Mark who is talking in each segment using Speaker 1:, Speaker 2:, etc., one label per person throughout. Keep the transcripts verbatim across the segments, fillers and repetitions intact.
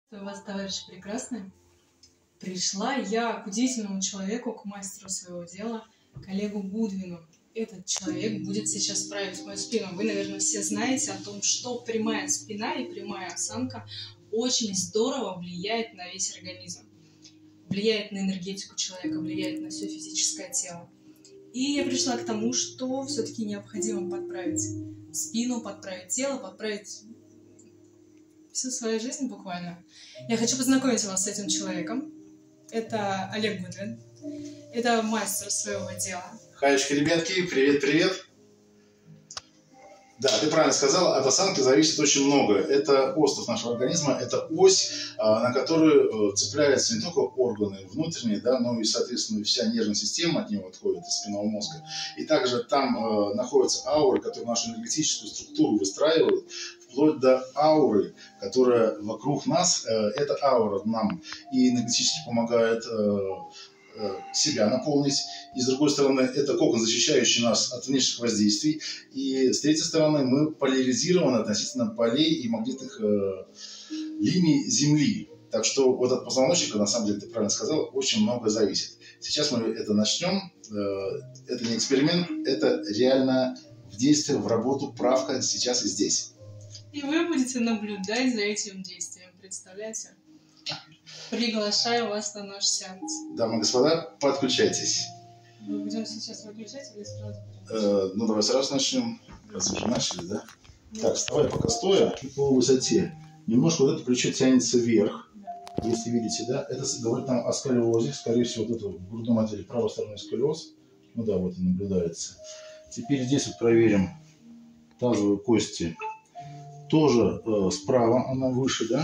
Speaker 1: У вас, товарищи прекрасные. Пришла я к удивительному человеку, к мастеру своего дела, коллегу Гудвину. Этот человек будет сейчас править мою спину. Вы, наверное, все знаете о том, что прямая спина и прямая осанка очень здорово влияет на весь организм. Влияет на энергетику человека, влияет на все физическое тело. И я пришла к тому, что все-таки необходимо подправить спину, подправить тело, подправить всю свою жизнь буквально. Я хочу познакомить вас с этим человеком. Это Олег Гудвин. Это мастер своего дела.
Speaker 2: Хаечка, ребятки, привет-привет. Да, ты правильно сказал, от осанки зависит очень много. Это остов нашего организма, это ось, на которую цепляются не только органы внутренние, да, но и, соответственно, вся нервная система от него отходит из спинного мозга. И также там э, находятся ауры, которые нашу энергетическую структуру выстраивают, вплоть до ауры, которая вокруг нас. Э, эта аура нам и энергетически помогает э, себя наполнить, и с другой стороны это кокон, защищающий нас от внешних воздействий, и с третьей стороны мы поляризированы относительно полей и магнитных э, линий Земли. Так что вот от позвоночника, на самом деле, ты правильно сказал, очень много зависит. Сейчас мы это начнем. Э, это не эксперимент, это реально в действие, в работу, правка сейчас и здесь.
Speaker 1: И вы будете наблюдать за этим действием, представляете? Приглашаю вас на наш сеанс.
Speaker 2: Дамы и господа, подключайтесь.
Speaker 1: Мы будем сейчас выключать или сразу?
Speaker 2: Э, ну, давай сразу начнем. Раз уже начали, да? Да. Так, вставай пока стоя. И по высоте. Немножко вот это плечо тянется вверх. Да. Если видите, да? Это говорит нам о сколиозе. Скорее всего, вот это в грудном отделе правой стороны сколиоз. Ну да, вот и наблюдается. Теперь здесь вот проверим тазовые кости. Тоже э, справа она выше, да?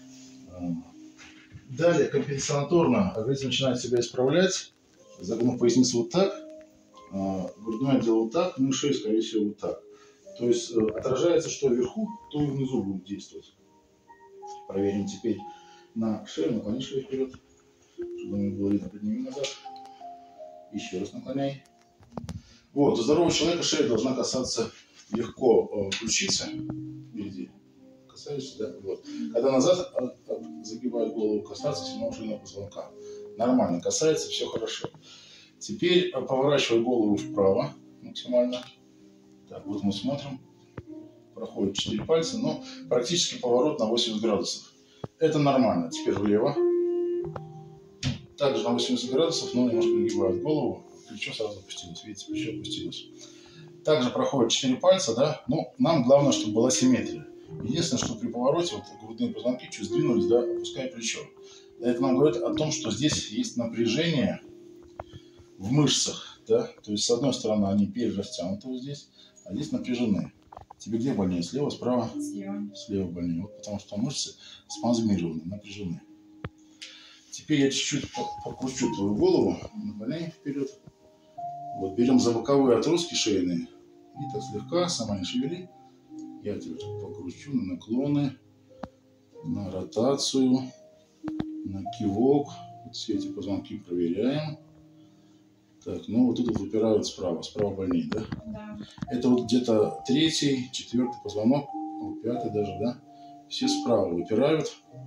Speaker 2: Далее компенсаторно организм начинает себя исправлять, загнув поясницу вот так, грудное отдел вот так, ну и шею, скорее всего, вот так. То есть отражается, что вверху, то и внизу будет действовать. Проверим теперь на шею, наклони шею вперед, чтобы мне было видно, подними назад. Еще раз наклоняй. Вот, у здорового человека шея должна касаться легко ключицы впереди. Касаешься, да? Вот. Когда назад загибает голову, касаться седьмого шейного позвонка. Нормально касается, все хорошо. Теперь поворачивай голову вправо максимально. Так, вот мы смотрим. Проходит четыре пальца, но практически поворот на восемьдесят градусов. Это нормально. Теперь влево. Также на восемьдесят градусов, но немножко нагибает голову. Плечо сразу опустилось. Видите, плечо опустилось. Также проходит четыре пальца, да. Ну, нам главное, чтобы была симметрия. Единственное, что при повороте вот грудные позвонки чуть сдвинулись, да, опуская плечо. Это нам говорит о том, что здесь есть напряжение в мышцах, да. То есть с одной стороны они перерастянуты вот здесь, а здесь напряжены. Тебе где больнее? Слева, справа?
Speaker 1: Слева.
Speaker 2: Слева больнее. Вот потому что мышцы спазмированы, напряжены. Теперь я чуть-чуть покручу твою голову, наклоняй вперед. Вот берем за боковые отростки шейные и так слегка, сама не шевели. Я тебя покручу на наклоны, на ротацию, на кивок. Вот все эти позвонки проверяем. Так, ну вот тут вот выпирают справа. Справа больнее, да?
Speaker 1: Да. Это
Speaker 2: вот где-то третий, четвертый позвонок, пятый даже, да? Все справа выпирают.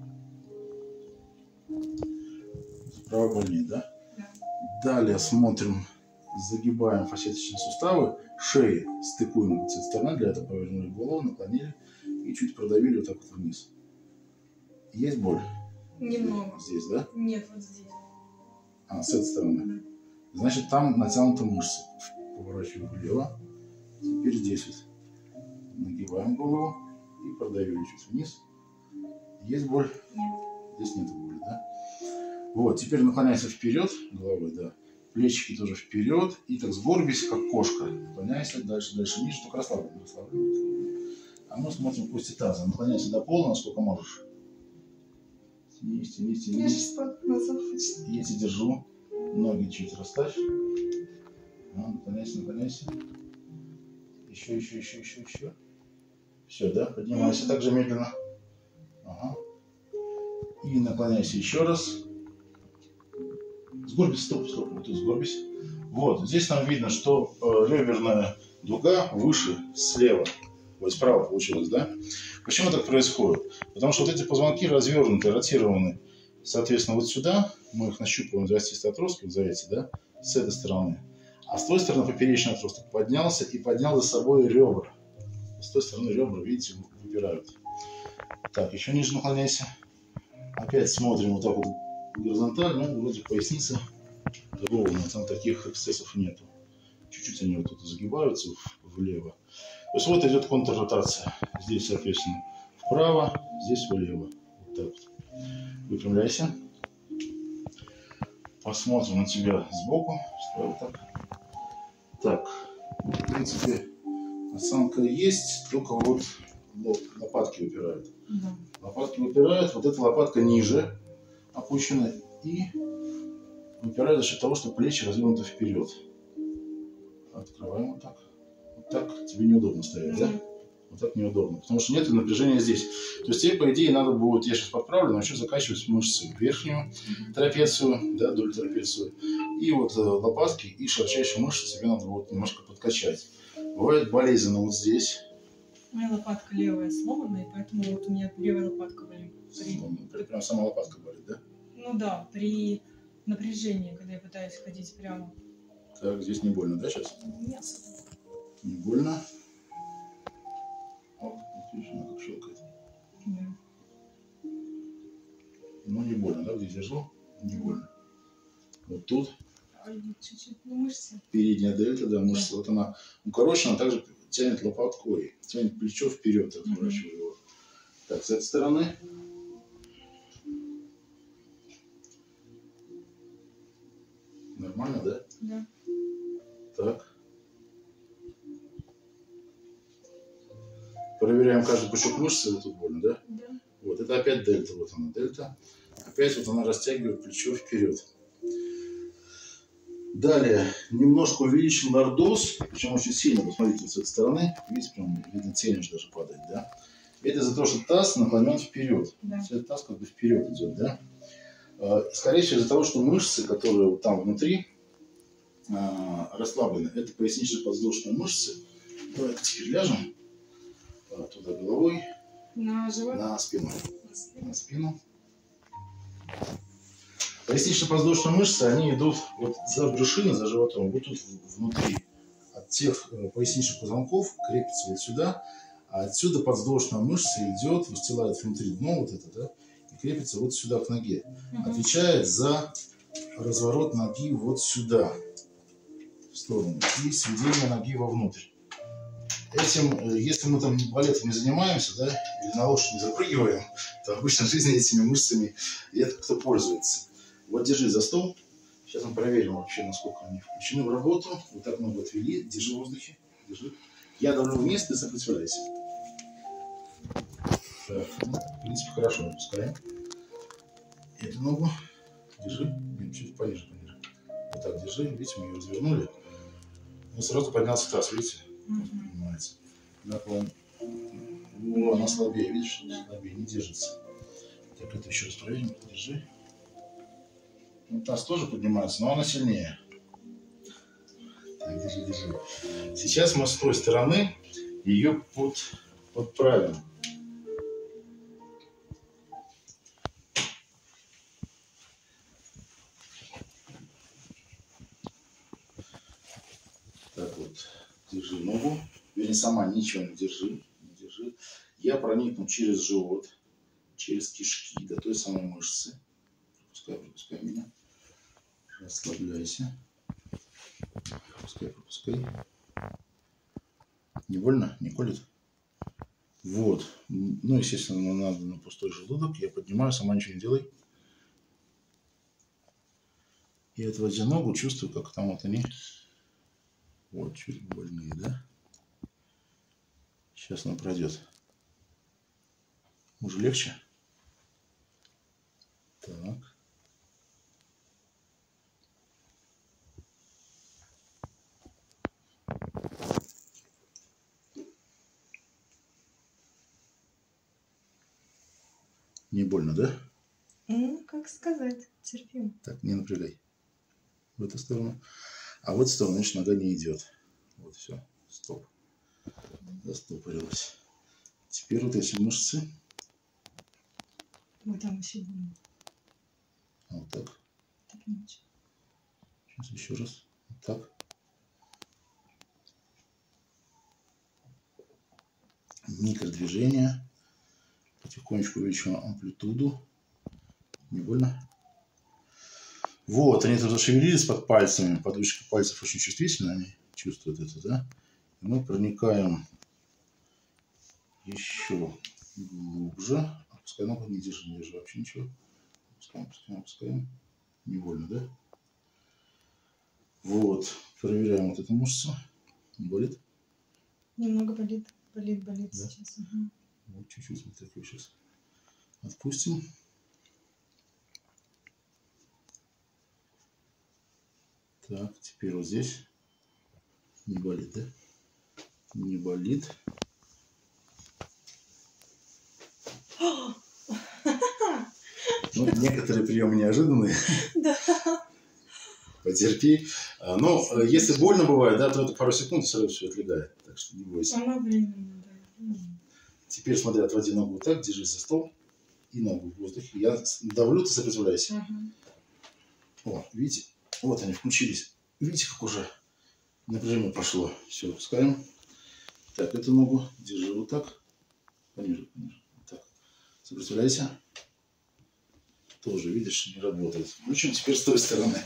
Speaker 2: Справа больнее, да?
Speaker 1: Да.
Speaker 2: Далее смотрим, загибаем фасеточные суставы. Шеи стыкуем вот с этой стороны, для этого повернули голову, наклонили и чуть продавили вот так вот вниз. Есть боль?
Speaker 1: Немного.
Speaker 2: Здесь, да?
Speaker 1: Нет, вот здесь.
Speaker 2: А, с этой стороны. Да. Значит, там натянуты мышцы. Поворачиваем влево. Теперь здесь вот нагибаем голову и продавили чуть вниз. Есть боль?
Speaker 1: Нет.
Speaker 2: Здесь нет боли, да? Вот, теперь наклоняйся вперед головой, да. Плечики тоже вперед. И так сгорбись, как кошка. Наклоняйся дальше, дальше, ниже, только расслабленно, расслабленно. А мы смотрим кости таза. Наклоняйся до пола, насколько можешь. Тянись, тянись, тянись. Я тебя держу. Ноги чуть расставь. А, наклоняйся, наклоняйся. Еще, еще, еще, еще, еще. Все, да? Поднимайся так же медленно. Ага. И наклоняйся еще раз. Сгорбись, стоп, стоп, вот тут сгорбись. Вот, здесь нам видно, что э, реберная дуга выше слева. Вот справа получилось, да? Почему так происходит? Потому что вот эти позвонки развернуты, ротированы, соответственно, вот сюда. Мы их нащупываем за остистые отростки, за эти, да? С этой стороны. А с той стороны поперечный отросток поднялся и поднял за собой ребра. С той стороны ребра, видите, выпирают. Так, еще ниже наклоняйся. Опять смотрим вот так вот горизонтально. Ну, вроде поясница ровно, там таких эксцессов нету. Чуть-чуть они вот тут загибаются влево. То есть вот идет контрротация. Здесь, соответственно, вправо, здесь влево. Вот так вот. Выпрямляйся. Посмотрим на тебя сбоку. Справа так. Так. В принципе, осанка есть, только вот лопатки выпирают.
Speaker 1: Да.
Speaker 2: Лопатки выпирают, вот эта лопатка ниже опущена и выпирает за счет того, что плечи развернуты вперед. Открываем вот так. Вот так тебе неудобно стоять, mm-hmm. да? Вот так неудобно, потому что нет напряжения здесь. То есть тебе, по идее, надо будет, я сейчас подправлю, но еще закачивать мышцы верхнюю трапецию, да, долю трапецию, и вот э, лопатки, и широчайшие мышцы тебе надо будет немножко подкачать. Бывает болезненно вот здесь.
Speaker 1: Моя лопатка левая сломанная, поэтому вот у меня левая лопатка болит.
Speaker 2: При... Прям сама лопатка болит, да?
Speaker 1: Ну да, при напряжении, когда я пытаюсь ходить прямо.
Speaker 2: Так, здесь не больно, да, сейчас?
Speaker 1: Нет.
Speaker 2: Не больно. О, видишь, она как щелкает.
Speaker 1: Да.
Speaker 2: Ну, не больно, да, где держу? Не больно. Вот тут.
Speaker 1: Чуть-чуть, ну, мышцы.
Speaker 2: Передняя дельта, да, мышца. Да. Вот она укорочена, также тянет лопаткой, тянет плечо вперед, разворачивая uh-huh. его. Так, с этой стороны. Нормально, да?
Speaker 1: Да.
Speaker 2: Так. Проверяем каждый пучок мышцы, вот тут больно, да?
Speaker 1: Да.
Speaker 2: Вот, это опять дельта, вот она, дельта. Опять вот она растягивает плечо вперед. Далее, немножко увеличим лордоз, причем очень сильно, посмотрите, вот с этой стороны, видите, прям видно, тень уже даже падает, да? Это из-за того, что таз наклонен вперед.
Speaker 1: Да.
Speaker 2: Этот таз как бы вперед идет, да? Скорее всего, из-за того, что мышцы, которые вот там внутри расслаблены, это пояснично-подвздошные мышцы. Давай-ка теперь ляжем туда головой.
Speaker 1: На живот?
Speaker 2: На спину. На спину. Пояснично-подвздошные мышцы, они идут вот за брюшиной, за животом, вот тут внутри. От тех поясничных позвонков крепится вот сюда, а отсюда подвздошная мышца идет, выстилает внутри дно вот это, да, и крепится вот сюда к ноге. Угу. Отвечает за разворот ноги вот сюда, в сторону, и сведение ноги вовнутрь. Этим, если мы там балетом не занимаемся, да, или на лошадь не запрыгиваем, то обычно в жизни этими мышцами редко кто пользуется. Вот держи за стол. Сейчас мы проверим вообще, насколько они включены в работу. Вот так ногу отвели. Держи в воздухе. Держи. Я давлю вниз, ты сопротивляйся. Так, ну, в принципе, хорошо опускаем. Эту ногу держи. Нет, чуть пониже, пониже. Вот так держи. Видите, мы ее развернули. И сразу поднялся таз, видите? Mm-hmm. Поднимается. Наклон. О, она слабее, видишь? Да. Слабее, не держится. Так, это еще раз проверим. Держи. Ну, таз тоже поднимается, но она сильнее. Так, держи, держи. Сейчас мы с той стороны ее под, подправим. Так вот, держи ногу. Вернее, сама ничего не держи. Не держи. Я проникну через живот, через кишки до той самой мышцы. Пропускай, пропускай меня. Расслабляйся. Пропускай, пропускай. Не больно? Не колет? Вот. Ну, естественно, надо на пустой желудок. Я поднимаю, сама ничего не делай. И отводя ногу, чувствую, как там вот они. Вот, чуть больные, да? Сейчас она пройдет. Уже легче? Так. Не больно, да?
Speaker 1: Ну, как сказать, терпимо.
Speaker 2: Так, не напрягай. В эту сторону. А в эту сторону, значит, нога не идет. Вот, все, стоп. Застопорилась. Теперь вот эти мышцы.
Speaker 1: Вот там еще больно.
Speaker 2: Вот так.
Speaker 1: Так ничего.
Speaker 2: Сейчас еще раз. Вот так. Микродвижение. Потихонечку увеличиваем амплитуду. Не больно? Вот, они тут зашевелились под пальцами. Подушечка пальцев очень чувствительна, они чувствуют это, да? И мы проникаем еще глубже. Опускай ногу, не держи, не держи вообще ничего. Опускаем, опускаем, опускаем. Не больно, да? Вот, проверяем вот эту мышцу. Не болит?
Speaker 1: Немного болит, болит, болит
Speaker 2: Да?
Speaker 1: сейчас. Угу.
Speaker 2: Вот чуть-чуть вот такой сейчас отпустим. Так, теперь вот здесь не болит, да? Не болит. Ну, некоторые приемы неожиданные.
Speaker 1: Да.
Speaker 2: Потерпи. Но если больно бывает, да, то это пару секунд и сразу все отлегает. Так что не бойся.
Speaker 1: Оно временно, да.
Speaker 2: Теперь смотри, отводи ногу вот так, держись за стол и ногу в воздухе. Я давлю, ты сопротивляйся. Угу. О, видите? Вот они включились. Видите, как уже напряжение пошло. Все, опускаем. Так, эту ногу держи вот так. Пониже, пониже. Вот так. Сопротивляйся. Тоже, видишь, не работает. Включим теперь с той стороны.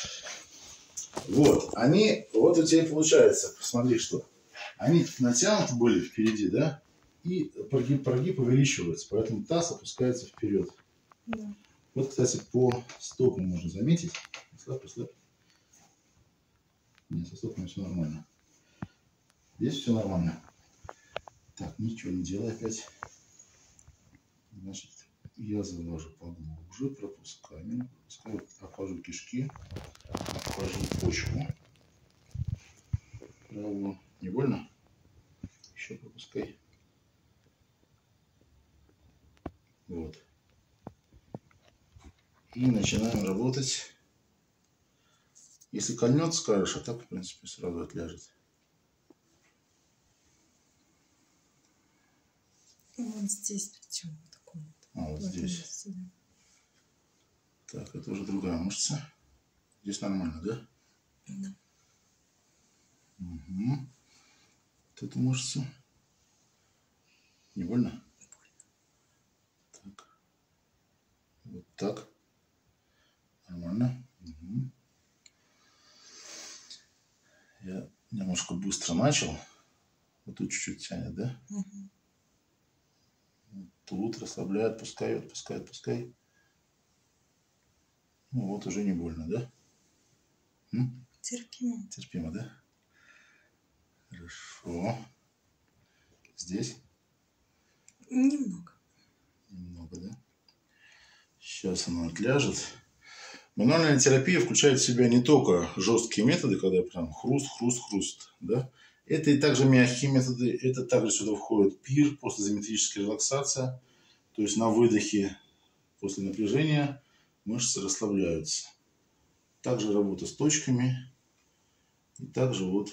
Speaker 2: Вот, они, вот у тебя и получается. Посмотри, что. Они натянуты были впереди, да? И прогиб, прогиб увеличивается. Поэтому таз опускается вперед.
Speaker 1: Да.
Speaker 2: Вот, кстати, по стопам можно заметить. Слабь, слабь. Нет, со стопами все нормально. Здесь все нормально. Так, ничего не делай опять. Значит, я завожу поглубже, пропускаем. Пропускаю, обхожу кишки, обхожу почку. Правую. Не больно? Еще пропускай. Вот. И начинаем работать. Если кольнет, скажешь, а так, в принципе, сразу отляжет.
Speaker 1: Вот здесь причем в таком.
Speaker 2: А, вот здесь.
Speaker 1: Месте, да.
Speaker 2: Так, это уже другая мышца. Здесь нормально, да?
Speaker 1: Да.
Speaker 2: Угу. Вот эту мышцу. Не больно? Так. Вот так. Нормально. Угу. Я немножко быстро начал. Вот тут чуть-чуть тянет, да?
Speaker 1: Угу.
Speaker 2: Тут расслабляет, отпускай, отпускай, отпускай. Ну вот уже не больно, да? М?
Speaker 1: Терпимо.
Speaker 2: Терпимо, да? Хорошо. Здесь?
Speaker 1: Немного.
Speaker 2: Немного, да? Сейчас она отляжет. Мануальная терапия включает в себя не только жесткие методы, когда прям хруст, хруст, хруст, да? Это и также мягкие методы. Это также сюда входит пир, постизометрическая релаксация. То есть на выдохе после напряжения мышцы расслабляются. Также работа с точками. И также вот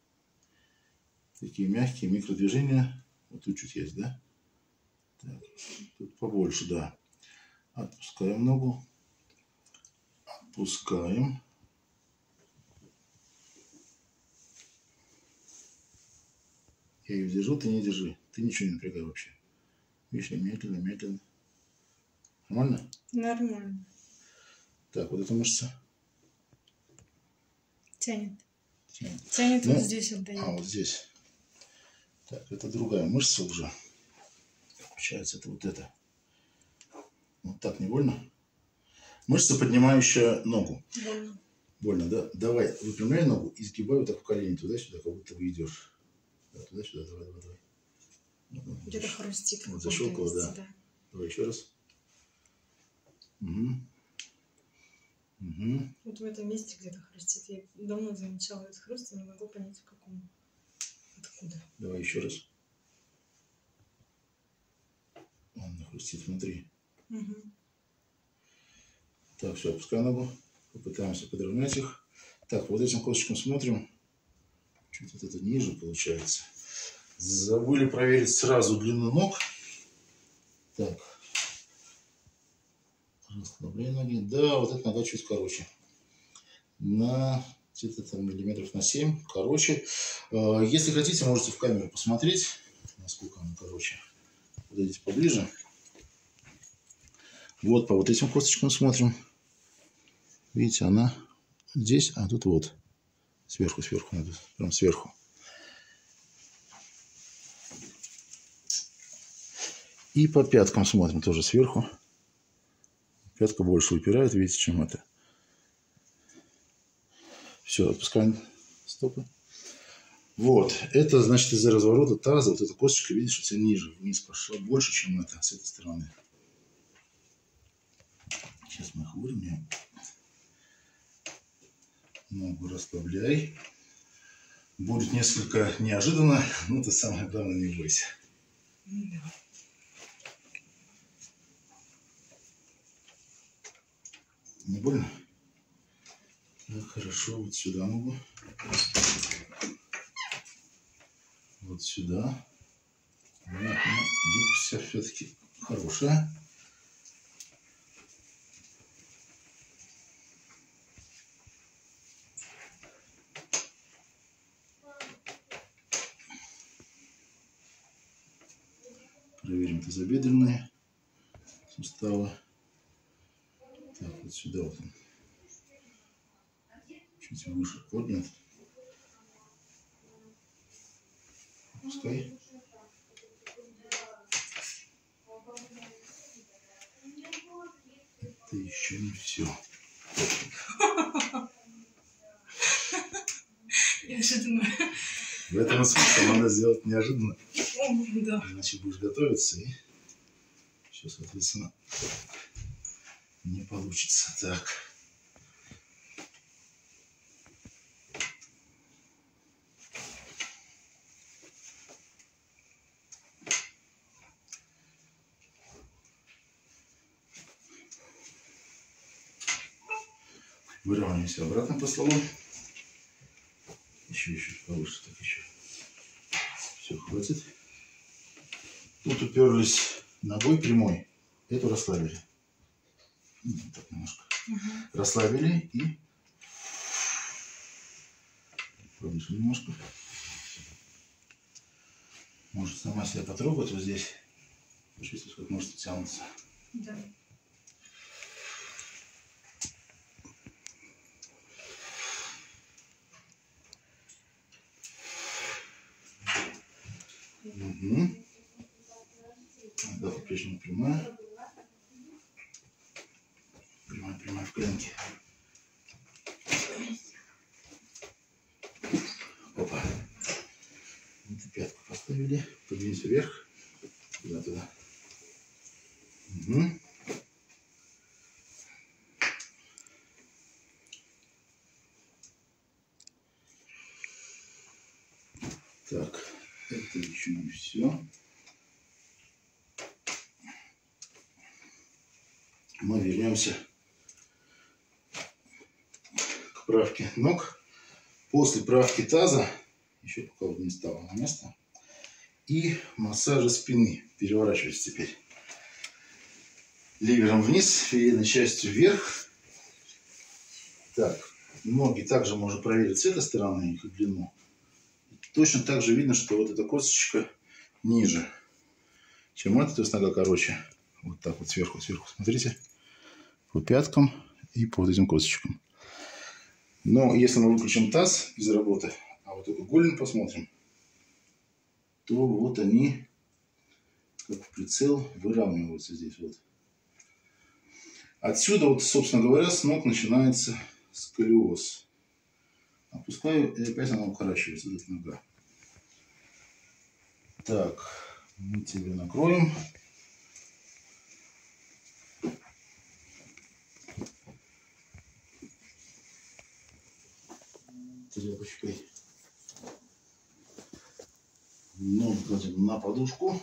Speaker 2: такие мягкие микродвижения. Вот тут чуть есть, да? Так, тут побольше, да. Отпускаем ногу. Отпускаем. Я ее держу, ты не держи. Ты ничего не напрягай вообще. Видишь, медленно, медленно. Нормально?
Speaker 1: Нормально.
Speaker 2: Так, вот эта мышца.
Speaker 1: Тянет.
Speaker 2: Тянет,
Speaker 1: Тянет
Speaker 2: ну,
Speaker 1: вот здесь отдает.
Speaker 2: А, вот здесь. Так, это другая мышца уже. Получается, это вот это. Вот так не больно? Мышца, поднимающая ногу.
Speaker 1: Больно.
Speaker 2: Больно, да? Давай, выпрямляй ногу и сгибай вот так в колени туда-сюда, как будто вы идешь. Да, туда-сюда, давай, давай, давай. Вот,
Speaker 1: Где-то хрустит.
Speaker 2: Вот защелкало, да.
Speaker 1: да.
Speaker 2: Давай еще раз. Угу. Угу.
Speaker 1: Вот в этом месте где-то хрустит. Я давно замечала этот хруст, и не могу понять, в каком. Откуда.
Speaker 2: Давай еще раз. Он хрустит внутри.
Speaker 1: Угу.
Speaker 2: Так, все, опускай ногу. Попытаемся подровнять их. Так, вот этим косточком смотрим. Чуть вот это ниже получается. Забыли проверить сразу длину ног. Так. Расслабляй ноги. Да, вот эта нога чуть короче. На где-то там миллиметров на семь короче. Если хотите, можете в камеру посмотреть, насколько она короче. Подойдите поближе. Вот по вот этим косточкам смотрим. Видите, она здесь, а тут вот. Сверху, сверху надо. Прям сверху. И по пяткам смотрим тоже сверху. Пятка больше выпирает, видите, чем это. Все, отпускаем стопы. Вот, это значит из-за разворота таза, вот эта косточка, видишь, у тебя ниже, вниз пошла, больше, чем это с этой стороны. Сейчас мы их выровняем. Ногу расслабляй. Будет несколько неожиданно, но ты самое главное не бойся.
Speaker 1: Да.
Speaker 2: Не больно? Так, хорошо, вот сюда ногу. Вот сюда. Гибкость все-таки хорошая. Проверим тазобедренные суставы. Так, вот сюда вот он. Чуть выше поднят. Пускай. Это еще не все.
Speaker 1: Неожиданно.
Speaker 2: В этом смысле надо сделать неожиданно.
Speaker 1: Да.
Speaker 2: Иначе будешь готовиться и все, соответственно, не получится. Так. Выравниваемся обратно по столу. Еще, еще повыше, так еще. Все, хватит. Тут уперлись ногой прямой. Эту расслабили. Вот так немножко. Угу. Расслабили и повыше немножко. Может сама себя потрогать вот здесь. Почувствовать, как может тянуться.
Speaker 1: Да.
Speaker 2: Угу. Да, по-прежнему прямая. Прямая, прямая в коленке. Опа. Вот и пятку поставили. Подвинься вверх. Туда-туда. Угу. Так. Это еще не все. Мы вернемся к правке ног. После правки таза, еще пока вот не стало на место, и массажа спины. Переворачивайся теперь. Ливером вниз, филейной частью вверх. Так, ноги также можно проверить с этой стороны, их длину. Точно так же видно, что вот эта косточка ниже, чем эта, то есть нога короче. Вот так вот сверху, сверху, смотрите. По пяткам и по вот этим косточкам. Но если мы выключим таз из работы, а вот только голень посмотрим, то вот они, как в прицел, выравниваются здесь вот. Отсюда вот, собственно говоря, с ног начинается сколиоз. Опускаю, и опять она укорачивается, вот эта нога. Так, мы тебя накроем. Тряпочкой. Ногу кладем на подушку.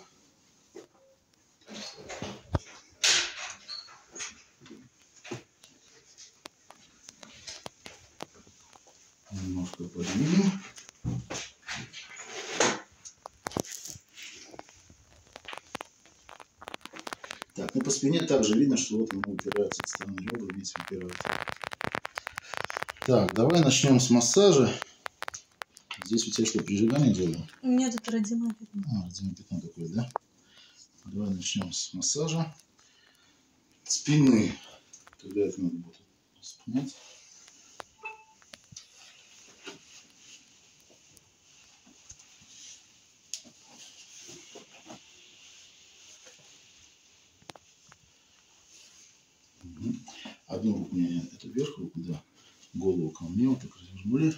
Speaker 2: Немножко поднимем. спине также видно, что вот оно упирается от стороны ребра, видите, упирается. Так, давай начнем с массажа. Здесь у тебя что, прижигание делаем?
Speaker 1: У меня тут родимое пятно.
Speaker 2: А, родимое пятно такое, да? Давай начнем с массажа спины. Тогда это надо будет вспомнить. Одну руку мне, эту вверх руку, да, голову ко мне, вот так развернули.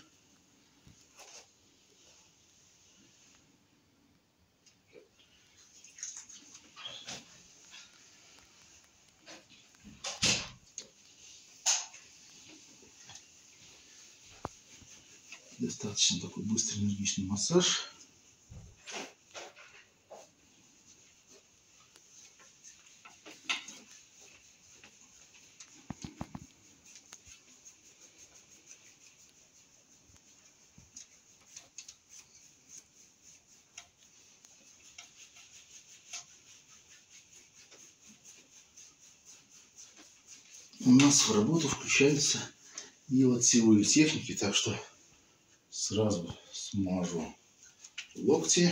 Speaker 2: Достаточно такой быстрый энергичный массаж. У нас в работу включаются и локтевые техники, так что сразу смажу локти.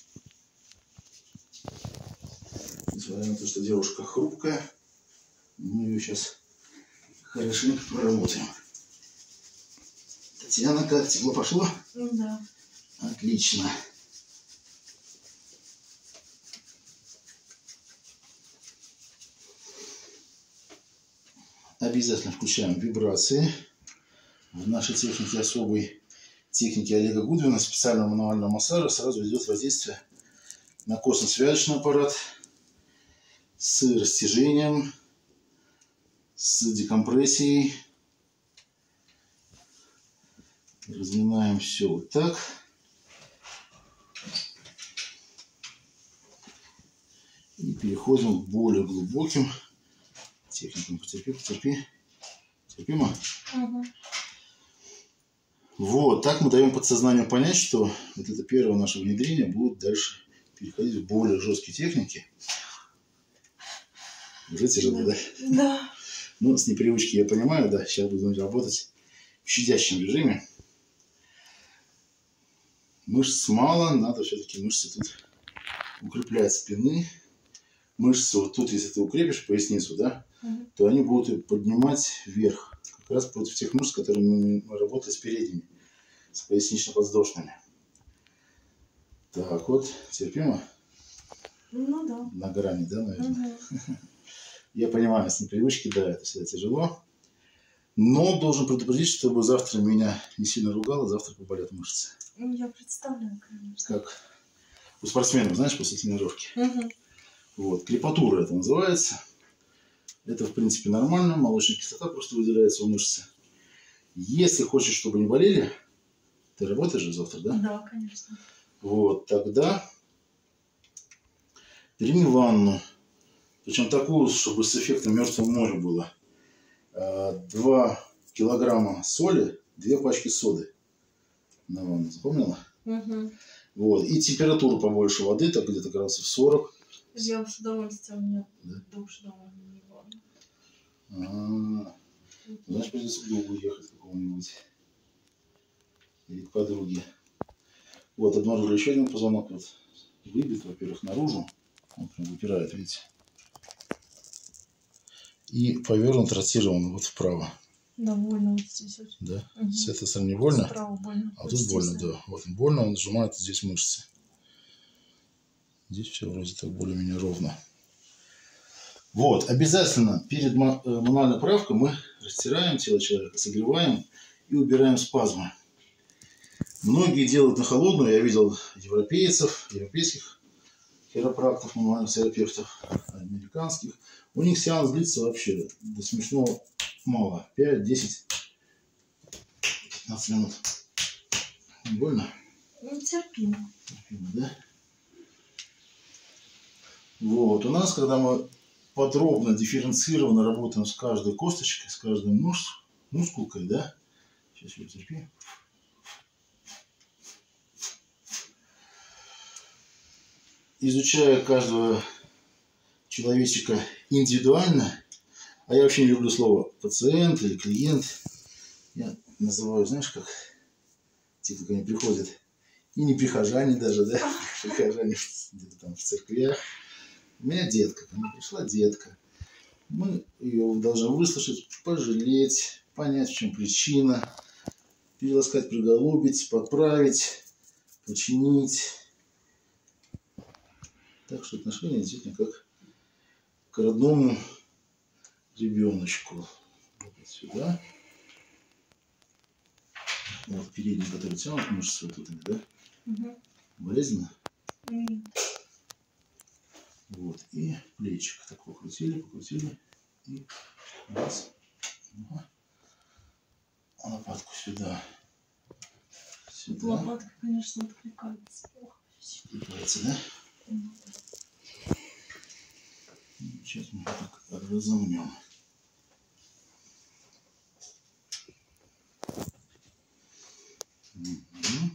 Speaker 2: Несмотря на то, что девушка хрупкая, мы ее сейчас хорошенько проработаем. Татьяна, как тепло пошло?
Speaker 1: Да.
Speaker 2: Отлично. Обязательно включаем вибрации. В нашей технике особой, технике Олега Гудвина, специального мануального массажа, сразу идет воздействие на костно-связочный аппарат с растяжением, с декомпрессией. Разминаем все вот так. И переходим к более глубоким техникам. Потерпи, потерпи. Терпимо?
Speaker 1: Угу.
Speaker 2: Вот, так мы даем подсознанию понять, что вот это первое наше внедрение будет дальше переходить в более жесткие техники. Уже тяжело, да?
Speaker 1: Да.
Speaker 2: Ну, с непривычки я понимаю, да, сейчас будем работать в щадящем режиме. Мышц мало, надо все-таки мышцы тут укреплять спины. Мышцы вот тут, если ты укрепишь поясницу, да, угу. то они будут ее поднимать вверх. Как раз против тех мышц, которые мы, мы работали с передними, с пояснично-подвздошными. Так вот, терпимо?
Speaker 1: Ну да.
Speaker 2: На грани, да, наверное?
Speaker 1: Угу.
Speaker 2: Я понимаю, с непривычки, да, это всегда тяжело. Но должен предупредить, чтобы завтра меня не сильно ругало, завтра поболят мышцы.
Speaker 1: Я представляю, конечно.
Speaker 2: Как у спортсменов, знаешь, после тренировки.
Speaker 1: Угу.
Speaker 2: Вот, крепатура это называется. Это, в принципе, нормально. Молочная кислота просто выделяется у мышцы. Если хочешь, чтобы не болели, ты работаешь же завтра, да?
Speaker 1: Да, конечно.
Speaker 2: Вот, тогда прими ванну. Причем такую, чтобы с эффектом мертвого моря было. Два килограмма соли, две пачки соды на ванну. Запомнила?
Speaker 1: Угу.
Speaker 2: Вот. И температуру побольше воды, так где-то градусов сорок.
Speaker 1: Я с удовольствием, у меня
Speaker 2: да?
Speaker 1: душ дома не было.
Speaker 2: А-а-а. Значит, придется к другу ехать какому-нибудь. Или к подруге. Вот, обнаружили еще один позвонок. Вот. Выбит, во-первых, наружу. Он прям выпирает, видите. И повернут, ротирован вот вправо.
Speaker 1: Да, больно вот здесь. Вот.
Speaker 2: Да?
Speaker 1: Угу.
Speaker 2: С этой стороны больно?
Speaker 1: Справа больно.
Speaker 2: А вот тут больно, да. Вот больно, он сжимает здесь мышцы. Здесь все вроде так более-менее ровно. Вот, обязательно перед мануальной правкой мы растираем тело человека, согреваем и убираем спазмы. Многие делают на холодную, я видел европейцев, европейских хиропрактов, мануальных терапевтов, американских. У них сеанс длится вообще до смешного мало. пять, десять, пятнадцать минут. Не больно?
Speaker 1: Ну, терпимо.
Speaker 2: Терпимо, да? Вот, у нас, когда мы подробно, дифференцированно работаем с каждой косточкой, с каждой мышц, мускулкой, да? Сейчас я терпи. Изучая каждого человечика индивидуально. А я вообще не люблю слово пациент или клиент. Я называю, знаешь, как те, кто ко мне приходят. И не прихожане даже, да? Прихожане где-то там в церквях. У меня детка, ко мне пришла детка. Мы ее должны выслушать, пожалеть, понять, в чем причина, переласкать, приголубить, поправить, починить. Так что отношения действительно как к родному ребеночку. Вот сюда. Вот передний, который тянут мышцы вот тут, да? Угу. Болезненно? Mm. Вот. И плечик так покрутили, покрутили. И раз. Ага. Лопатку сюда. Сюда.
Speaker 1: Лопатка, конечно, откликается.
Speaker 2: Откликается, да? Mm. Сейчас мы так разомнем. Угу.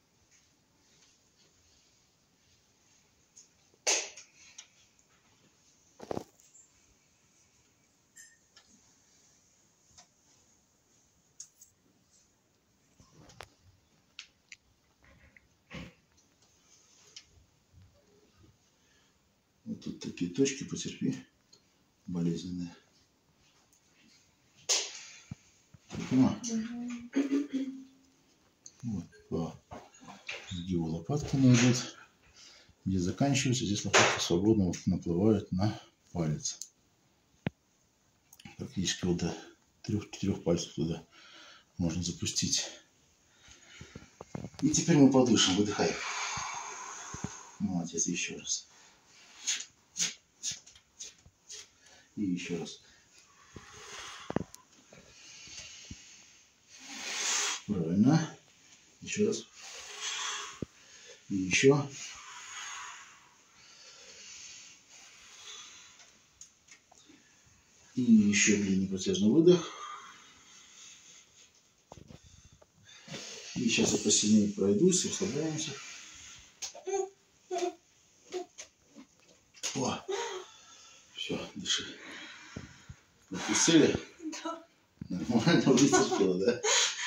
Speaker 2: Вот тут такие точки, потерпи, болезненные. Угу. Вот по сгибу лопатки найдут, где заканчивается. Здесь лопатка свободно вот наплывает на палец. Практически вот до трех-четырех пальцев туда можно запустить. И теперь мы подышим, выдыхай. Молодец, еще раз. И еще раз. Правильно. Еще раз. И еще. И еще длинный протяжный выдох. И сейчас я посильнее пройдусь, расслабляемся. О, все, дыши. Отпустили?
Speaker 1: Да.
Speaker 2: Нормально вытерпела, да?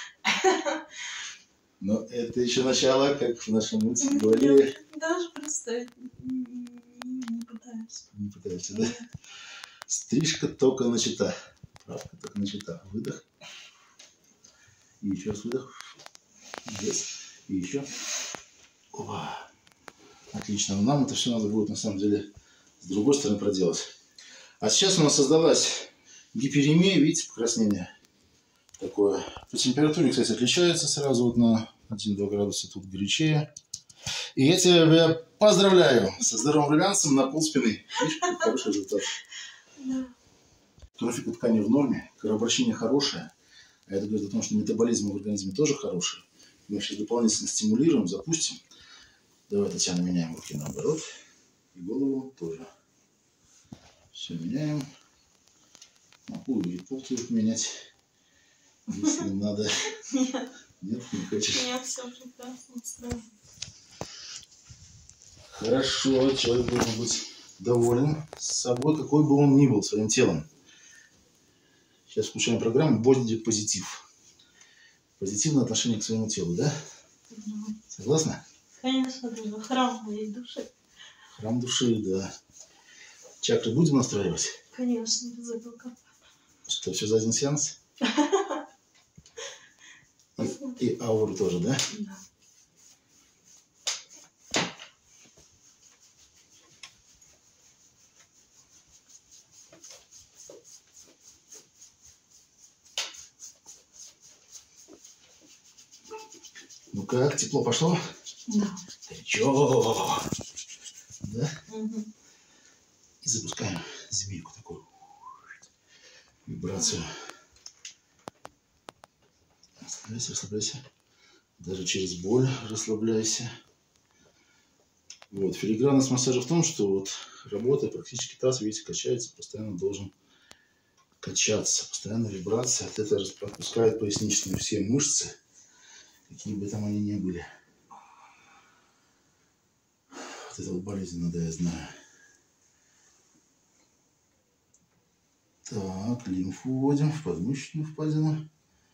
Speaker 2: Но это еще начало, как в нашем мультике говорили.
Speaker 1: Даже представить не пытаюсь.
Speaker 2: Не пытаешься, да? Стрижка только начата. Правка только начата. Выдох. И еще раз выдох. Yes. И еще. Опа. Отлично. Но нам это все надо будет на самом деле с другой стороны проделать. А сейчас у нас создалась гиперемия, видите, покраснение такое. По температуре, кстати, отличается сразу вот на один-два градуса, тут горячее. И я тебя поздравляю со здоровым румянцем на пол спины. Видишь, какой хороший результат.
Speaker 1: Да.
Speaker 2: Трофика ткани в норме, кровообращение хорошее. А это говорит о том, что метаболизм в организме тоже хороший. Мы сейчас дополнительно стимулируем, запустим. Давай, Татьяна, меняем руки наоборот. И голову тоже. Все меняем. Могу и пол менять, если надо.
Speaker 1: Нет.
Speaker 2: Нет, не хочешь?
Speaker 1: Меня все прекрасно устраивает.
Speaker 2: Хорошо, человек должен быть доволен собой, какой бы он ни был, своим телом. Сейчас включаем программу Body Positive. Позитивное отношение к своему телу, да? Угу. Согласна?
Speaker 1: Конечно, даже храм моей души.
Speaker 2: Храм души, да. Чакры будем настраивать?
Speaker 1: Конечно, без этого как.
Speaker 2: Что, все за один сеанс? И, и ауру тоже, да?
Speaker 1: Да.
Speaker 2: Ну как, тепло пошло?
Speaker 1: Да.
Speaker 2: Горячо. Да?
Speaker 1: Угу.
Speaker 2: И запускаем змейку такую. Вибрацию. Расслабляйся, расслабляйся. Даже через боль расслабляйся. Вот. Филигранность массажа в том, что вот работа практически таз, видите, качается, постоянно должен качаться. Постоянно вибрация. От этого отпускает поясничные все мышцы, какие бы там они ни были. Вот это вот болезненно, да, я знаю. Так, лимфу вводим в подмышечную впадину,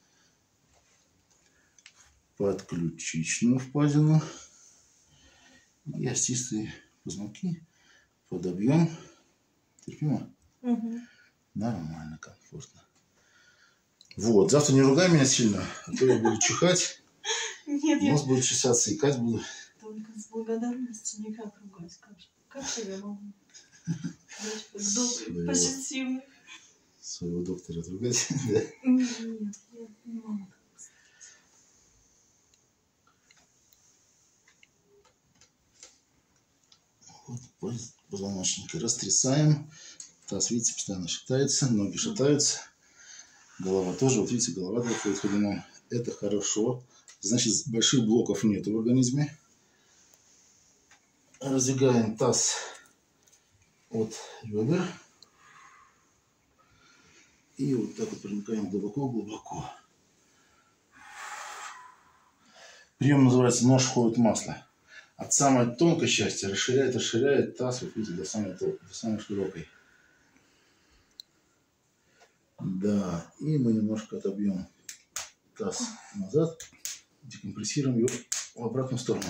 Speaker 2: подключичную впадину и остистые позвонки под объем. Терпимо?
Speaker 1: Угу.
Speaker 2: Нормально, комфортно. Вот, завтра не ругай меня сильно, а то я буду чихать,
Speaker 1: Нет,
Speaker 2: нос
Speaker 1: я
Speaker 2: будет чесаться, икать буду.
Speaker 1: только с благодарностью, никак ругать. Как, как же я могу? Добрый, позитивный.
Speaker 2: Своего доктора отругать.
Speaker 1: Нет, я не могу.
Speaker 2: Вот позвоночника растрясаем. Таз, видите, постоянно шатается, ноги шатаются. Голова тоже, вот видите, голова доходит ходуном. Это хорошо. Значит, больших блоков нет в организме. Раздвигаем таз от ребер. И вот так вот проникаем глубоко-глубоко. Прием называется «нож входит в масло». От самой тонкой части расширяет, расширяет таз, вот видите, до самой, до самой широкой. Да, и мы немножко отобьем таз назад, декомпрессируем его в обратную сторону.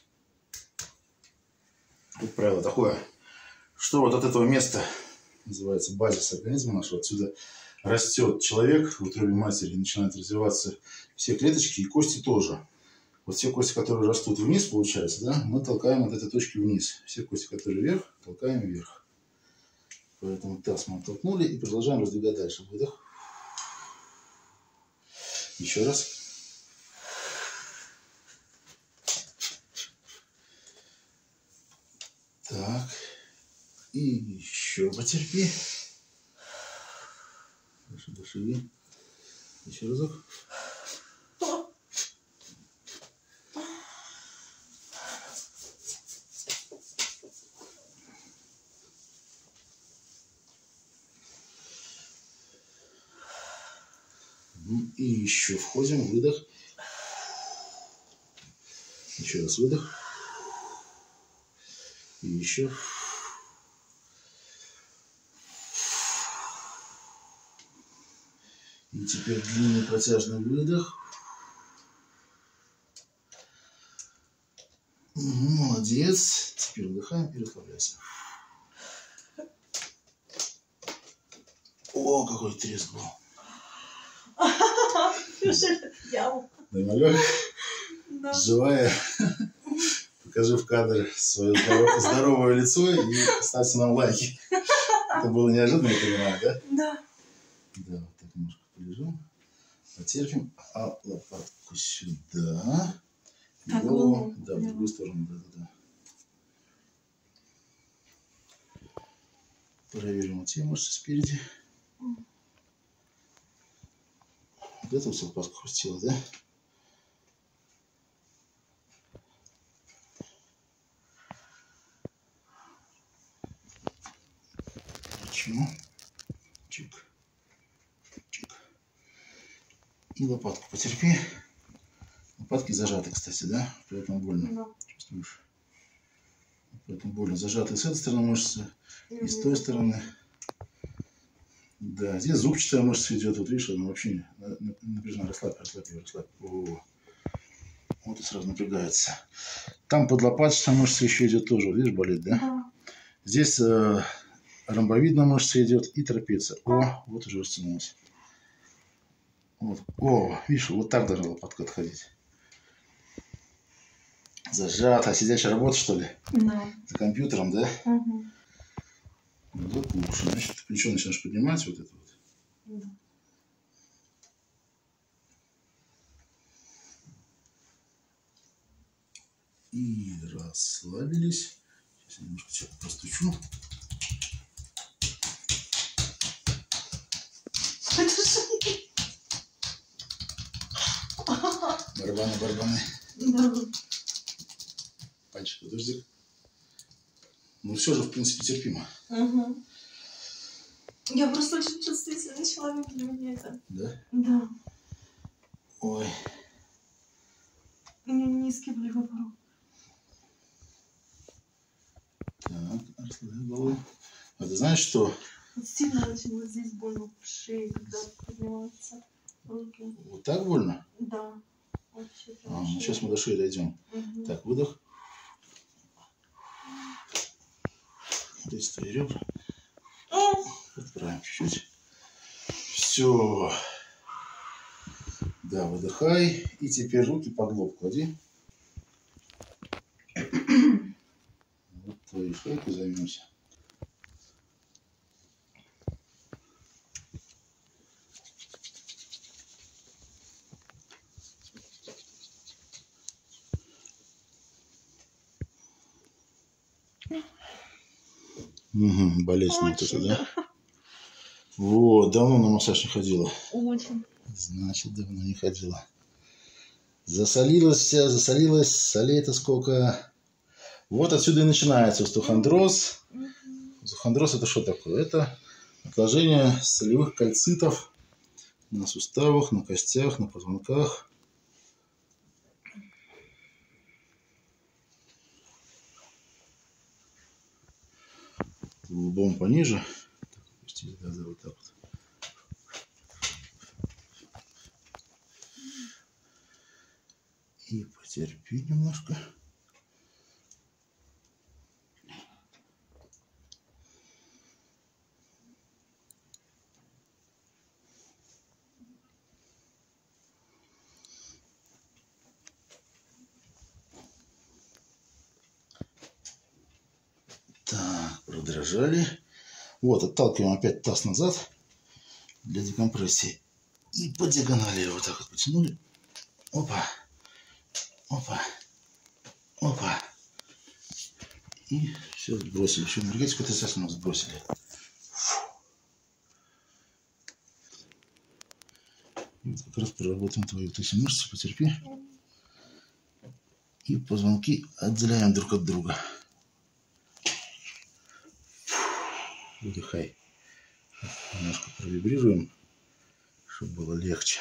Speaker 2: Тут правило такое, что вот от этого места, называется базис организма нашего, отсюда растет человек в утробе матери, начинают развиваться все клеточки и кости тоже. Вот все кости, которые растут вниз, получается, да, мы толкаем от этой точки вниз. Все кости, которые вверх, толкаем вверх. Поэтому таз мы оттолкнули и продолжаем раздвигать дальше. Выдох. Еще раз. Так. И еще потерпи. Дальше дыши. Еще разок. И еще входим, выдох. Еще раз выдох. И еще. И теперь длинный протяжный выдох. Молодец. Теперь вдыхаем и расслабляйся. О, какой треск был. Нормально?
Speaker 1: Да.
Speaker 2: Живая. Покажи в кадр свое здоровое, здоровое лицо и ставьте нам лайки. Это было неожиданно, я понимаю, да?
Speaker 1: Да.
Speaker 2: Да, вот так немножко полежим. Потерпим. А лопатку сюда. И
Speaker 1: Так,
Speaker 2: голову.
Speaker 1: голову.
Speaker 2: Да, в другую сторону. Да, да, да. Проверим вот те мышцы спереди. Вот это вот лопатка хрустила, да? Почему? Чик. Чик. И лопатку потерпи. Лопатки зажаты, кстати, да? Поэтому больно.
Speaker 1: Да.
Speaker 2: Чувствуешь? Поэтому больно. Зажаты с этой стороны мышцы и с той стороны. Да, здесь зубчатая мышца идет. Вот видишь, она вообще напряжена. Расслабь, расслабь ее, расслабь. О-о-о. Вот и сразу напрягается. Там подлопаточная мышца еще идет тоже. Видишь, болит, да?
Speaker 1: Да.
Speaker 2: Здесь э, ромбовидная мышца идет и трапеция. О, вот уже растянулась. Вот. О, видишь, вот так должна лопатка отходить. Зажата. А сидячая работа, что ли?
Speaker 1: Да.
Speaker 2: За компьютером, да?
Speaker 1: Угу.
Speaker 2: Вот лучше. Значит, ты плечо начинаешь поднимать вот это вот.
Speaker 1: Да.
Speaker 2: И расслабились. Сейчас я немножко тебя простучу. Барабаны, барабаны.
Speaker 1: Да.
Speaker 2: Пальчик, подожди. Ну все же, в принципе, терпимо.
Speaker 1: Угу. Я просто очень чувствительный человек для меня это.
Speaker 2: Да?
Speaker 1: Да.
Speaker 2: Ой.
Speaker 1: У меня низкий болевой порог.
Speaker 2: Так, расслабляй голову. А ты знаешь, что
Speaker 3: Вот сильно очень вот здесь больно в шее, когда поднимаются руки.
Speaker 2: Вот так больно?
Speaker 3: Да. Вообще прям
Speaker 2: А,
Speaker 3: шея.
Speaker 2: сейчас мы до шеи дойдем.
Speaker 3: Угу.
Speaker 2: Так, выдох. Здесь твои ребра. Подправим чуть-чуть. Все. Да, выдыхай. И теперь руки под лоб клади. Вот твоей шейкой займемся. Угу, болезненно вот это, да? Вот, давно на массаж не ходила.
Speaker 3: Очень.
Speaker 2: Значит, давно не ходила. Засолилась вся, засолилась. Солей это сколько? Вот отсюда и начинается остеохондроз. Остеохондроз это что такое? Это отложение солевых кальцитов на суставах, на костях, на позвонках. Лбом пониже. Так, опустили глаза вот так вот. И потерпи немножко. Так, продрожали. Вот, отталкиваем опять таз назад для декомпрессии. И по диагонали его вот так вот потянули. Опа. Опа. Опа. И все сбросили. Еще энергетику это сейчас мы сбросили. И вот как раз проработаем твои вот эти мышцы. Потерпи. И позвонки отделяем друг от друга. Выдыхай. Немножко провибрируем, чтобы было легче.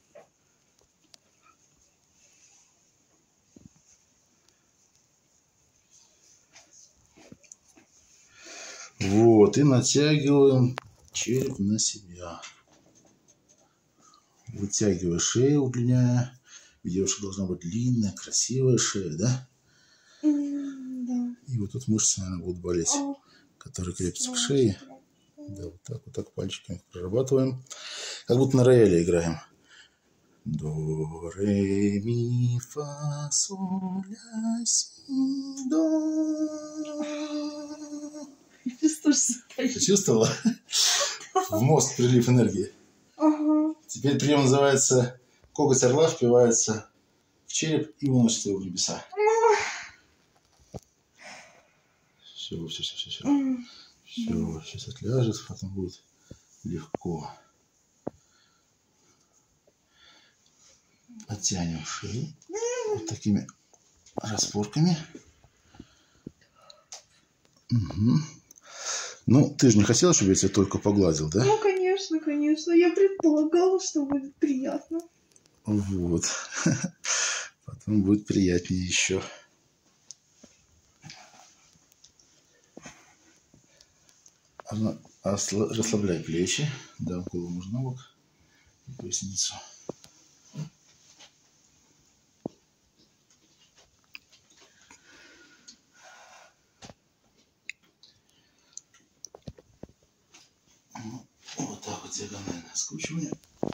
Speaker 2: Вот, и натягиваем череп на себя. Вытягивая шею, удлиняя. У девушек должна быть длинная, красивая шея, да?
Speaker 3: Mm, да.
Speaker 2: И вот тут мышцы, наверное, будут болеть, oh. которые крепятся к шее. Да, вот так, вот так пальчиками прорабатываем. Как будто на рояле играем. До, ре, ми, фа, соль, ля, си, до. Ты чувствовала? В мозг прилив энергии.
Speaker 3: Ага.
Speaker 2: Теперь прием называется коготь орла впивается в череп и уносит его в небеса. Все, все, все, все, все. Все, сейчас отляжет, потом будет легко. Подтянем шею вот такими распорками. Угу. Ну, ты же не хотела, чтобы я тебя только погладил, да?
Speaker 3: Ну, конечно, конечно. Я предполагала, что будет приятно.
Speaker 2: Вот. Потом будет приятнее еще. Расслабляй плечи. Да, голову можно на бок. И поясницу. Вот так вот диагональное скручивание.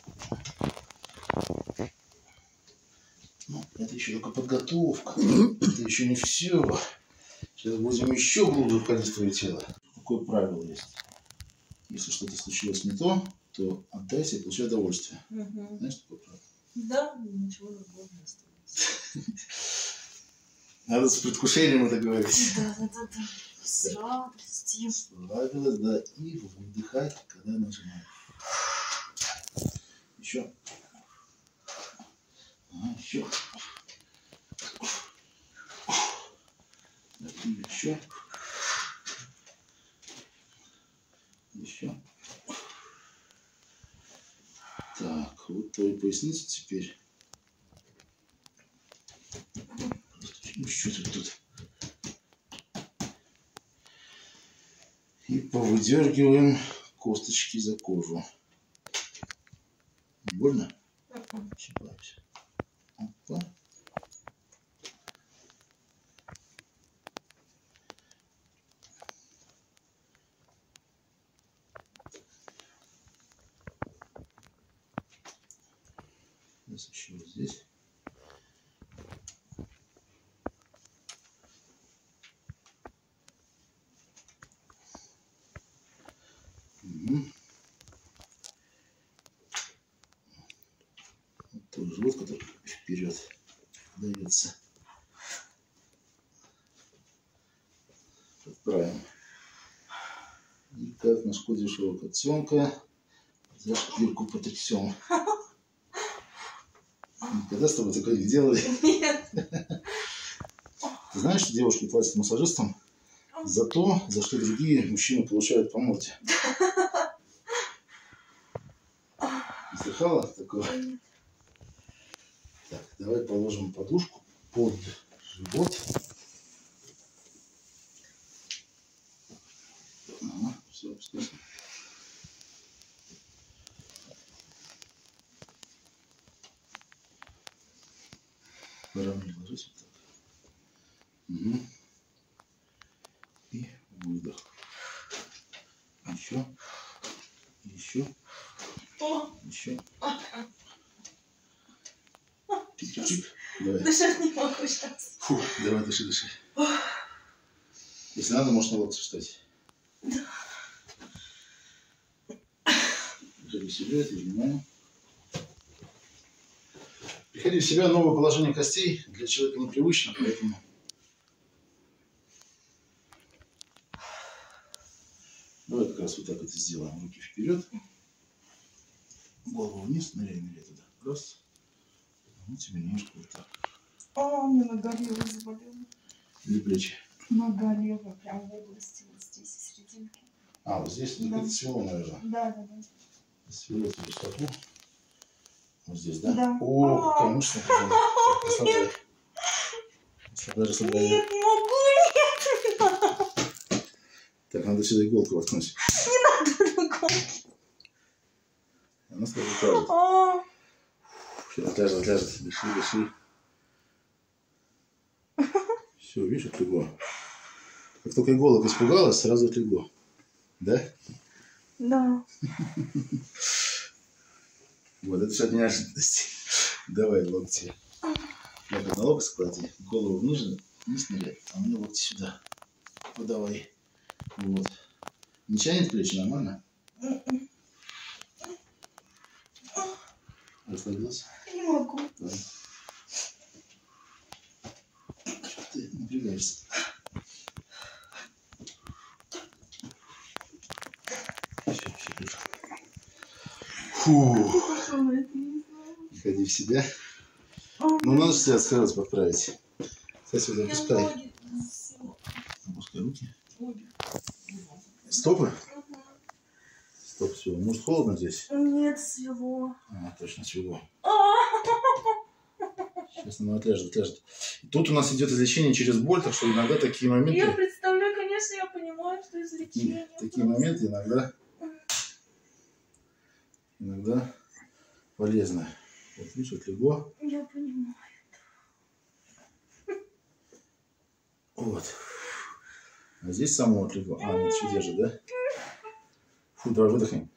Speaker 2: Ну, это еще только подготовка. Это еще не все. Сейчас будем еще глубже входить в твое тело. Такое правило есть. Если что-то случилось не то, то отдайся и получай удовольствие.
Speaker 3: Угу.
Speaker 2: Знаешь такое правило?
Speaker 3: Да, ничего другого не остается.
Speaker 2: Надо с предвкушением это говорить.
Speaker 3: Да, да, да, да. С радостью.
Speaker 2: Расслабилась, да. И выдыхать, когда нажимаешь. Еще. А, еще. Еще. Еще. Так, вот твою поясницу теперь. Ну, чуть-чуть тут. И повыдергиваем косточки за кожу. Больно? Щипаемся. Опа. Сейчас еще вот здесь. Угу. Вот тот живот, который вперед дается. Подправим. И как нашкодившего котенка за шкирку потрясем. Никогда с тобой такое не делали?
Speaker 3: Нет.
Speaker 2: Ты знаешь, что девушки платят массажистам за то, за что другие мужчины получают по морде? Не слыхала такого? Так, давай положим подушку под живот. Ага, все, пускай. Поровнее ложись вот так. Угу. И выдох. Еще. Еще. Еще. Чик-чик-чик. Давай.
Speaker 3: Дышать не могу сейчас.
Speaker 2: Фу, давай, дыши, дыши. Если надо, можешь на локти встать.
Speaker 3: Да.
Speaker 2: Приходи в себя, это внимание. Приходи в себя, новое положение костей для человека непривычно, поэтому... Давай как раз вот так это сделаем. Руки вперед. Голову вниз, ныряй, ныряй туда. Раз. Ну, тебе немножко вот так.
Speaker 3: О, мне нога левая заболела.
Speaker 2: Или плечи.
Speaker 3: Нога левая, прям в области, вот здесь, в серединке.
Speaker 2: А, вот здесь,
Speaker 3: Да.
Speaker 2: это свело, наверное.
Speaker 3: Да, да, да.
Speaker 2: Свело тебе стопу. Вот здесь, да?
Speaker 3: Да.
Speaker 2: О,
Speaker 3: А.
Speaker 2: конечно. Расслабляй. Расслабляй, расслабляй.
Speaker 3: Нет, не могу, нет.
Speaker 2: Так, надо сюда иголку воткнуть.
Speaker 3: Не надо иголки.
Speaker 2: Она сразу укажет.
Speaker 3: А.
Speaker 2: Все, отляжет, отляжет. Дыши, дыши. Все, видишь, отлегло. Как только иголок испугалась, сразу отлегло. Да?
Speaker 3: Да.
Speaker 2: Вот, это все от неожиданности. Давай локти. Я на локоть склади, голову ниже, вниз ныряй, а мне локти сюда. Вот давай. Вот. Не тянет плечи, нормально? Расслабился?
Speaker 3: Не могу.
Speaker 2: Да. Что ты напрягаешься? Все, все, хорошо. Фу. Приходи в себя. Ну, надо себя сразу подправить. Кстати, вот опускай. Опускай руки. Стопы? Стоп, все. Может, холодно здесь?
Speaker 3: Нет, свело.
Speaker 2: А, точно, свело. Сейчас она отляжет, отляжет. Тут у нас идет излечение через боль, так что иногда такие моменты...
Speaker 3: Я представляю, конечно, я понимаю, что излечение.
Speaker 2: Такие моменты иногда... Иногда полезны. Вот, видишь, отлегло.
Speaker 3: Я понимаю.
Speaker 2: Вот. А здесь само отлегло. А, нет, еще держит, да? Фу, давай выдохнем.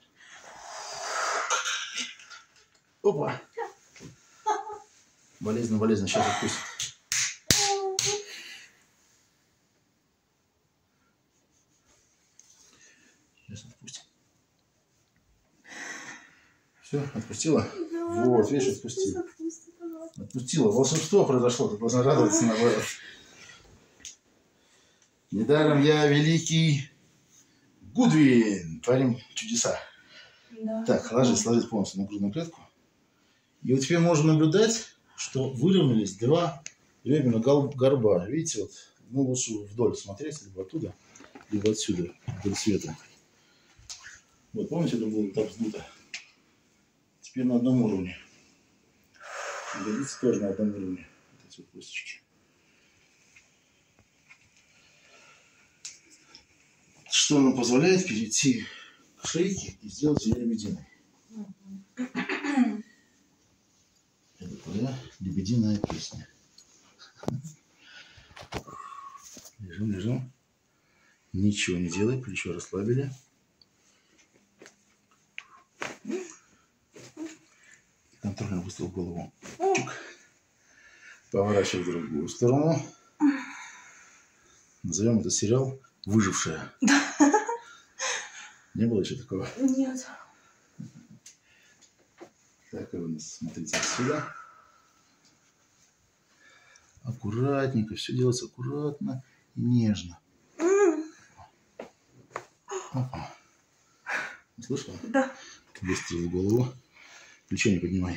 Speaker 2: Опа. Болезненно, болезненно. Сейчас отпустим. Сейчас отпустим. Все, отпустила?
Speaker 3: Да,
Speaker 2: Вот, видишь,
Speaker 3: отпусти,
Speaker 2: отпустила.
Speaker 3: отпусти, пожалуйста.
Speaker 2: Отпустила. Волшебство произошло. Ты должна радоваться наоборот. Недаром я великий Гудвин. Творим чудеса.
Speaker 3: Да.
Speaker 2: Так, ложись, ложись полностью на грудную клетку. И вот теперь можем наблюдать, что выровнялись два реберных горба. Видите, вот, ну, лучше вдоль смотреть, либо оттуда, либо отсюда, вдоль света. Вот, помните, это было так вздуто? Теперь на одном уровне. Ягодицы тоже на одном уровне. Вот эти вот косточки. Что нам позволяет перейти шейки и сделать ее лебединой. Это твоя лебединая песня. Лежим, лежим. Ничего не делай, плечо расслабили. И контрольно выставил голову. Поворачивай в другую сторону. Назовем этот сериал «Выжившая». Не было еще такого?
Speaker 3: Нет.
Speaker 2: Так, и вы нас смотрите отсюда. Аккуратненько, все делается аккуратно и нежно. Опа. Слышала?
Speaker 3: Да.
Speaker 2: Выставил голову. Плечо не поднимай.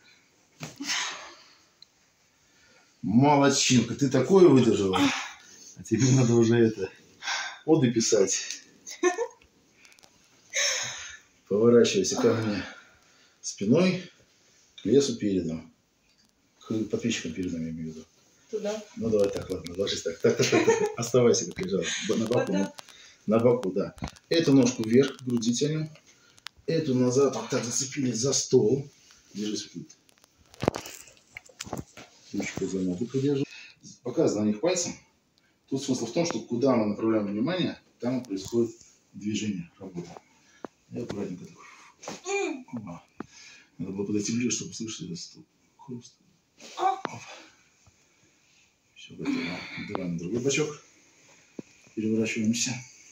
Speaker 2: Молодчинка, ты такое выдержала. А тебе надо уже это оды писать. Поворачивайся ко мне спиной к лесу передом. К подписчикам передом, я имею в виду.
Speaker 3: Туда.
Speaker 2: Ну давай так, ладно, ложись так. Так, так, так, так. Оставайся, как лежала. На боку, ну. На боку, да. Эту ножку вверх, к груди тянем. Эту назад, вот так зацепили за стол. Держись тут. Ручку за ногу придерживай. Показывай на них пальцем. Тут смысл в том, что куда мы направляем внимание, там происходит движение, работа. И аккуратненько так. Опа. Надо было подойти ближе, чтобы слышать этот стул. Хруст. Опа. Все, готово. Давай на другой бочок. Переворачиваемся.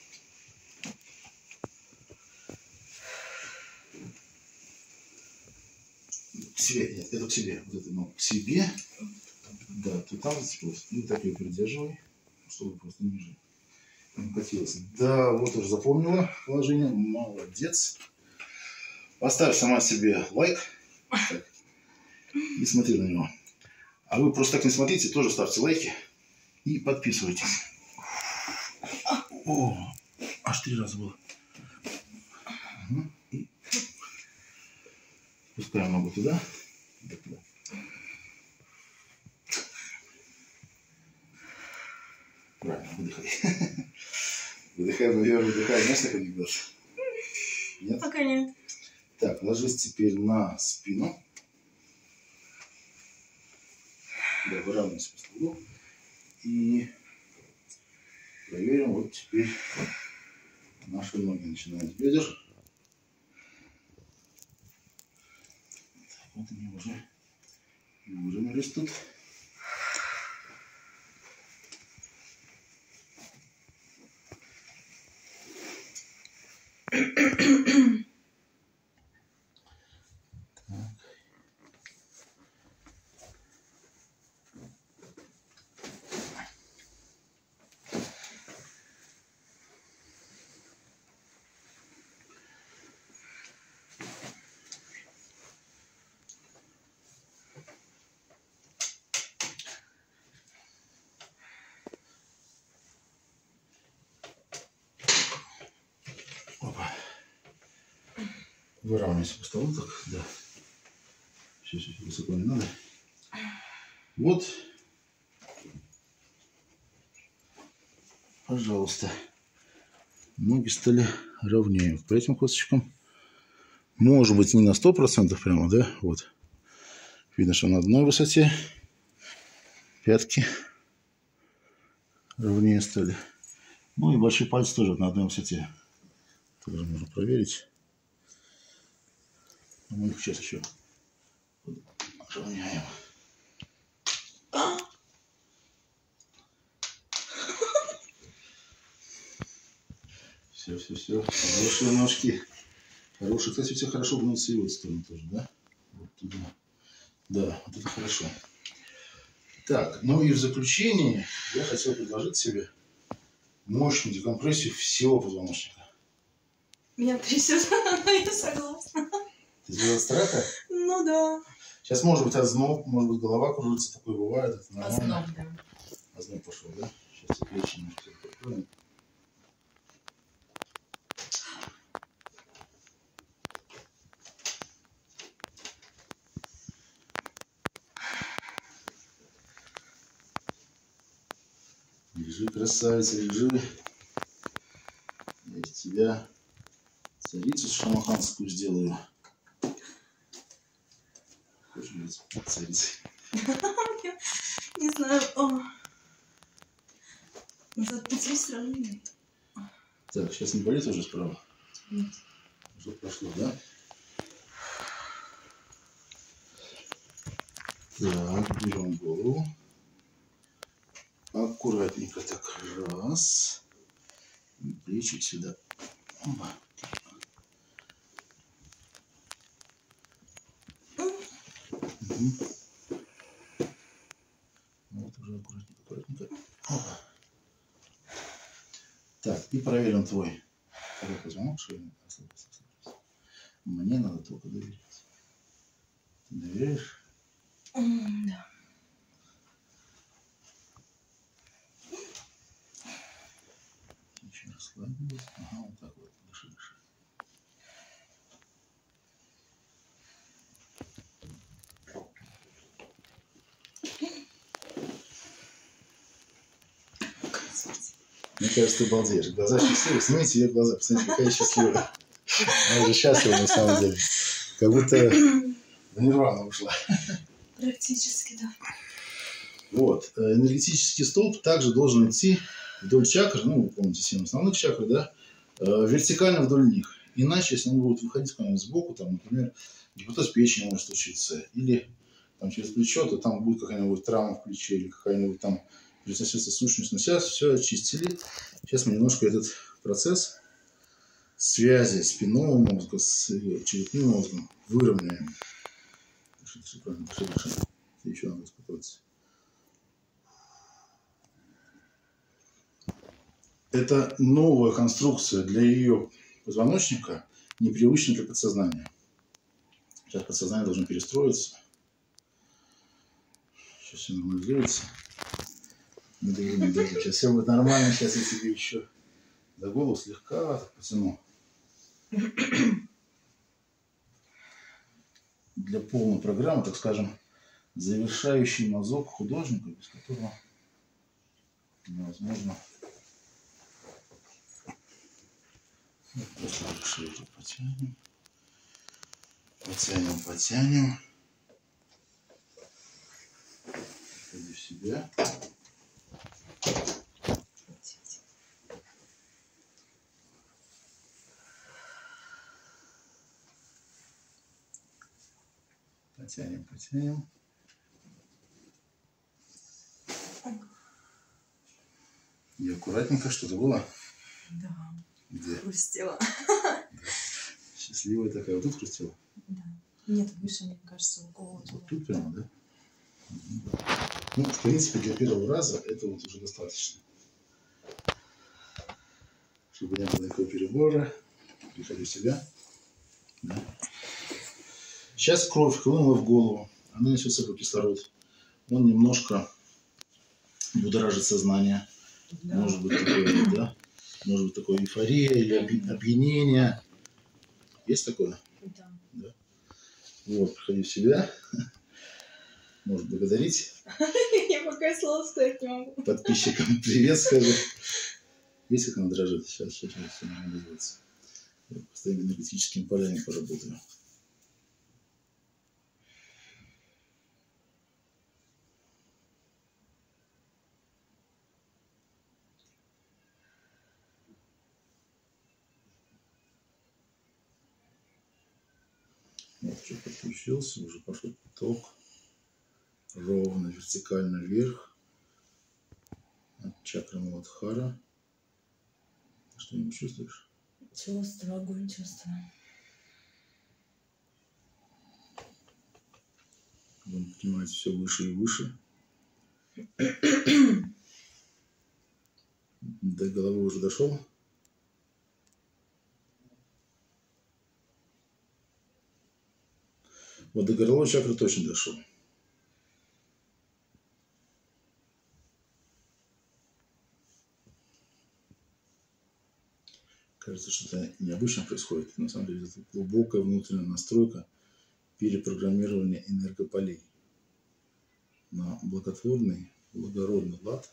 Speaker 2: К себе, нет, это к себе. Вот это, ну, к себе. Да, ты там зацепился. И так ее придерживай, чтобы просто ниже не катилось. Да, вот уже запомнила положение. Молодец. Поставь сама себе лайк. Так, и смотри на него. А вы просто так не смотрите, тоже ставьте лайки и подписывайтесь. О, аж три раза было. Угу. И пускаем ногу туда. туда. Правильно, выдыхай. Выдыхай, выдыхай, выдыхай. Знаешь, как анекдот? Нет?
Speaker 3: Пока нет.
Speaker 2: Так, ложись теперь на спину. Да, выравнивайся по столу. И проверим вот теперь наши ноги. Начинаем с бедер. Так, вот они уже выровнялись тут. Выравнивайся по столу, так, да. Все, все, все, высоко не надо. Вот. Пожалуйста. Ноги стали ровнее. По этим косточкам. Может быть, не на сто процентов прямо, да? Вот. Видно, что на одной высоте. Пятки ровнее стали. Ну и большие пальцы тоже на одной высоте. Тоже можно проверить. Мы их сейчас еще равняем. Все, все, все. Хорошие ножки. Хорошие. Кстати, у тебя хорошо гнутся и вот сторону тоже, да? Вот туда. Да, вот это хорошо. Так, ну и в заключение я хотел предложить себе мощную декомпрессию всего позвоночника.
Speaker 3: Меня трясет, но я согласна.
Speaker 2: Ты сделал от страха?
Speaker 3: Ну да.
Speaker 2: Сейчас может быть озноб, может быть голова кружится, такое бывает. Это нормально.
Speaker 1: Озноб, да.
Speaker 2: Озноб пошел, да? Сейчас я плечи немножко покроем. Лежи, красавица, лежи. Я из тебя Царицу шамаханскую сделаю. Хочешь быть царицей?
Speaker 3: Не знаю. О. Назад пути все равно нет.
Speaker 2: Так, сейчас не болит уже справа?
Speaker 3: Нет.
Speaker 2: Уже прошло, да? Так, берем голову. Аккуратненько так. Раз. Плечик сюда. Оба. Угу. Вот уже аккуратненько, аккуратненько. Опа. Так, и проверим твой позвонок шейный. Мне надо только доверять. Ты доверяешь?
Speaker 3: Mm, да.
Speaker 2: Еще расслабилась. Ага, вот так вот. Дыши, дыши. Мне кажется, ты балдеешь. Глаза счастливые. Снимите ее глаза. Посмотрите, какая счастливая. Она уже счастлива на самом деле. Как будто в нирвану ушла.
Speaker 3: Практически, да.
Speaker 2: Вот. Энергетический столб также должен идти вдоль чакр, ну, вы помните, семь основных чакр, да, вертикально вдоль них. Иначе, если он будет выходить куда-нибудь сбоку, там, например, гипотез печени может случиться, или там, через плечо, то там будет какая-нибудь травма в плече, или какая-нибудь там переносится сущность. Но сейчас все очистили. Сейчас мы немножко этот процесс связи спинного мозга с черепным мозгом выровняем. Дыши, дыши, правильно, дыши, дыши. Еще надо успокоиться. Это новая конструкция для ее позвоночника, непривычная для подсознания. Сейчас подсознание должно перестроиться. Сейчас все нормализуется. Не должен, не должен. Сейчас все будет нормально. Сейчас я себе еще за голову слегка так потяну. Для полной программы, так скажем, завершающий мазок художника, без которого невозможно. Вот, просто шею потянем. Потянем, потянем. Приходи в себя. Потянем, потянем. И аккуратненько, что-то было?
Speaker 3: Да.
Speaker 2: Где?
Speaker 3: Хрустела.
Speaker 2: Да. Счастливая такая. Вот тут хрустела?
Speaker 3: Да. Нет, выше, мне кажется, у кого-то.
Speaker 2: Вот тут прямо, да? Ну, в принципе, для первого раза это вот уже достаточно. Чтобы не было никакого перебора. Приходи в себя. Да. Сейчас кровь хлынула в голову. Она несет с собой кислород. Он немножко будоражит сознание. Да. Может быть такое, да? Может быть такое эйфория или опьянение. Есть такое?
Speaker 3: Да.
Speaker 2: Да. Вот, приходи в себя. Может благодарить.
Speaker 3: Я пока слова сказать не могу.
Speaker 2: Подписчикам привет скажи. Видите, как она дрожит? Сейчас, сейчас, сейчас все нормализуется. Я постоянно энергетическими полями поработаю. Вот, что подключился, уже пошел поток. Ровно, вертикально вверх. От чакры Муладхара. Что-нибудь чувствуешь?
Speaker 3: Чувствую, огонь чувствую.
Speaker 2: Он поднимается все выше и выше. До головы уже дошел. Вот до горловой чакры точно дошел. Кажется, что-то необычно происходит. На самом деле, это глубокая внутренняя настройка перепрограммирования энергополей на благотворный, благородный лад.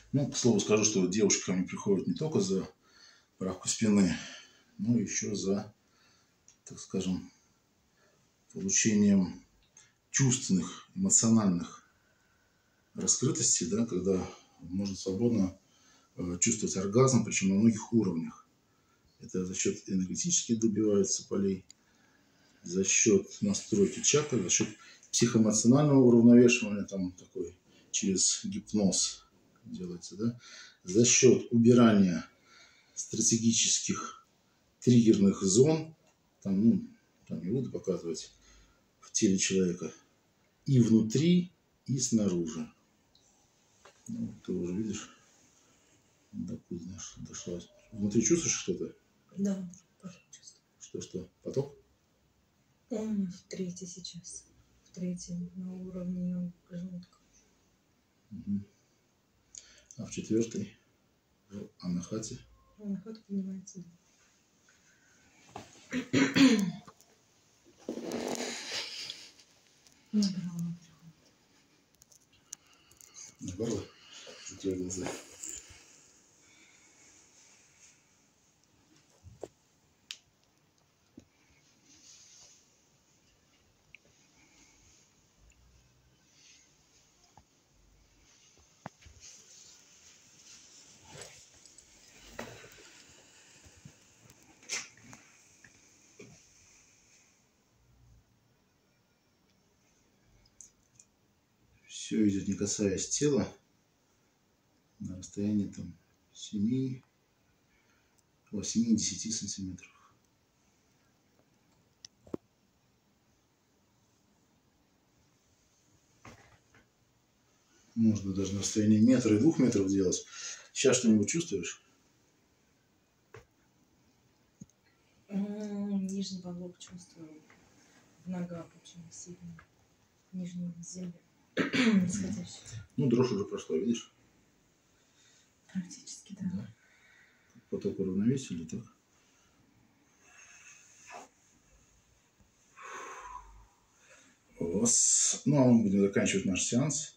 Speaker 2: Ну, к слову скажу, что девушки ко мне приходят не только за правку спины, но еще за, так скажем, получением чувственных, эмоциональных раскрытостей, да, когда можно свободно э, чувствовать оргазм, причем на многих уровнях. Это за счет энергетически добивается полей, за счет настройки чакр, за счет психоэмоционального уравновешивания, там такой через гипноз делается, да, за счет убирания стратегических триггерных зон, там, ну, там не буду показывать, в теле человека, и внутри, и снаружи. Ну, ты уже видишь, докуда дошла. Внутри чувствуешь что-то?
Speaker 4: Да, тоже чувствую.
Speaker 2: Что-что? Поток?
Speaker 4: Он в третий сейчас. В третьем на уровне желудка.
Speaker 2: Угу. А в четвертый? В анахате?
Speaker 4: Анахат поднимается, да. Набрала, набрала.
Speaker 2: Набрала? Закрой глаза. Все идет, не касаясь тела, на расстоянии там семи-десяти сантиметров. Можно даже на расстоянии метра и двух метров делать. Сейчас что-нибудь чувствуешь?
Speaker 4: Нижний волок чувствую в ногах очень сильно. Нижней земли. Нисходящий.
Speaker 2: Ну, дрожь уже прошла, видишь?
Speaker 4: Практически, да.
Speaker 2: Да. Поток уравновесили, так? Вас. Ну, а мы будем заканчивать наш сеанс.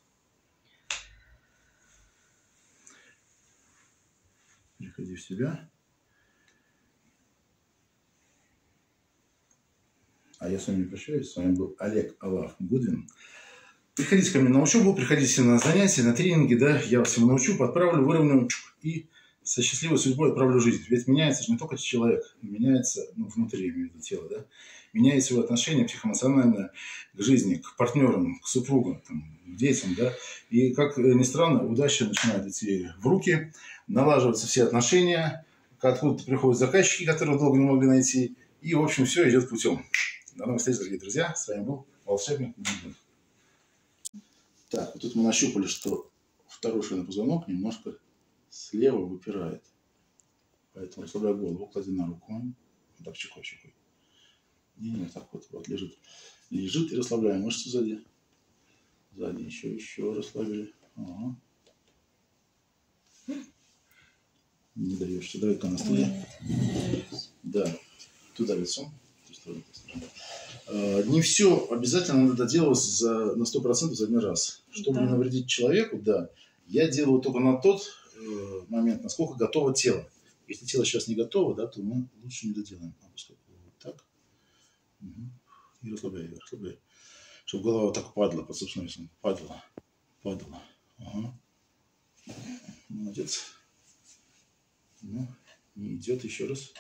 Speaker 2: Приходи в себя. А я с вами прощаюсь. С вами был Олег Алав Гудвин. Приходите ко мне на учебу, приходите на занятия, на тренинги, да, я вас всему научу, подправлю, выровняю и со счастливой судьбой отправлю в жизнь. Ведь меняется же не только человек, меняется, ну, внутри, имею в виду тело, да, меняется его отношение психоэмоциональное к жизни, к партнерам, к супругам, там, к детям, да, и, как ни странно, удача начинает идти в руки, налаживаются все отношения, откуда-то приходят заказчики, которые долго не могли найти, и, в общем, все идет путем. До новых встреч, дорогие друзья, с вами был волшебник Гудвин. Так, вот тут мы нащупали, что второй шейный позвонок немножко слева выпирает. Поэтому расслабляй голову, клади на руку. Вот так, щекой, щекой. Не, не, так вот, вот лежит. Лежит и расслабляем мышцы сзади. Сзади еще, еще расслабили. Ага. Не даешься. Давай-ка на стуле. Да, туда лицом. Не все обязательно надо делать за, на сто процентов за один раз. Чтобы да. не навредить человеку, да, я делаю только на тот э, момент, насколько готово тело. Если тело сейчас не готово, да, то мы лучше не доделаем. Вот так. Угу. И расслабляй, расслабляй. Чтобы голова так падала, под собственным весом. Падала. Падала. Ага. Молодец. Ну, не идет еще раз.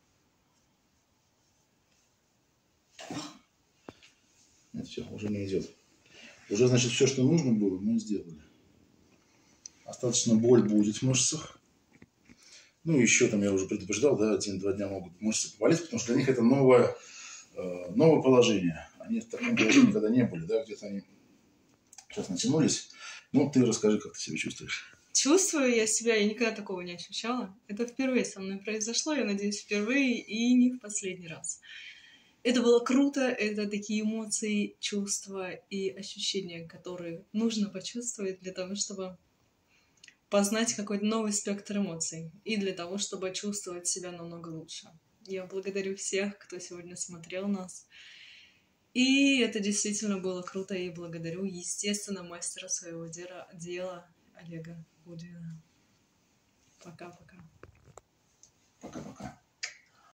Speaker 2: Нет, все, уже не идет. Уже, значит, все, что нужно было, мы сделали. Остаточно боль будет в мышцах. Ну, еще там я уже предупреждал, да, один-два дня могут мышцы поболеть, потому что для них это новое, э, новое положение. Они в таком положении никогда не были, да, где-то они сейчас натянулись. Ну, ты расскажи, как ты себя чувствуешь.
Speaker 1: Чувствую я себя, я никогда такого не ощущала. Это впервые со мной произошло, я надеюсь, впервые и не в последний раз. Это было круто, это такие эмоции, чувства и ощущения, которые нужно почувствовать для того, чтобы познать какой-то новый спектр эмоций и для того, чтобы чувствовать себя намного лучше. Я благодарю всех, кто сегодня смотрел нас. И это действительно было круто, и благодарю, естественно, мастера своего дела, дела Олега Гудвина. Пока-пока.